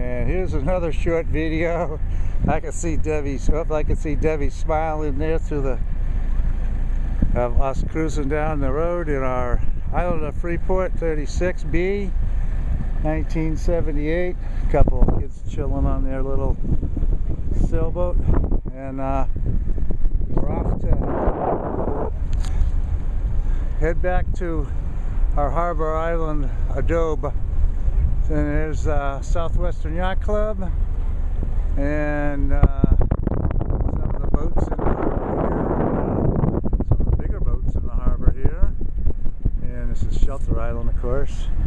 And here's another short video. I can see Debbie smiling there through the of us cruising down the road in our island of Freeport 36B 1978. A couple of kids chilling on their little sailboat, and we're off to head back to our harbor island adobe. And there's Southwestern Yacht Club and some of the boats in the harbor here, some of the bigger boats in the harbor here, and this is Shelter Island, of course.